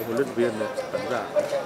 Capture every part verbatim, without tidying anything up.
huấn luyện viên này, khán giả.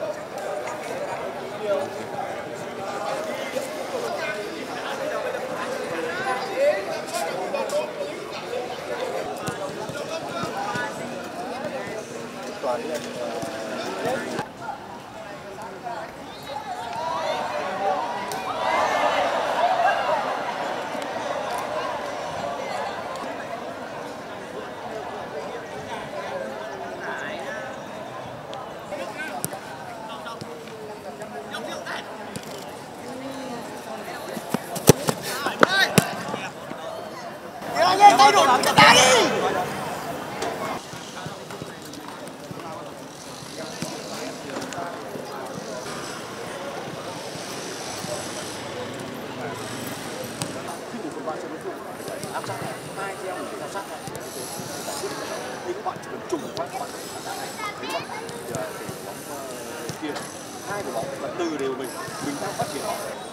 Thay đổi cái đá đi. áp sát hai theo một áp sát thì các bạn chỉ cần trùng qua các bạn thấy không? Giờ thì bóng kia hai của bóng và từ đều mình mình đang phát triển họ.